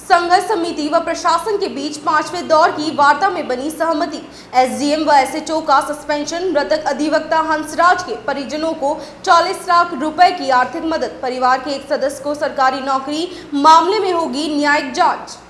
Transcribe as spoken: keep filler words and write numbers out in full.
संघर्ष समिति व प्रशासन के बीच पांचवें दौर की वार्ता में बनी सहमति। एसडीएम व एसएचओ का सस्पेंशन, मृतक अधिवक्ता हंसराज के परिजनों को चालीस लाख रुपए की आर्थिक मदद, परिवार के एक सदस्य को सरकारी नौकरी, मामले में होगी न्यायिक जांच।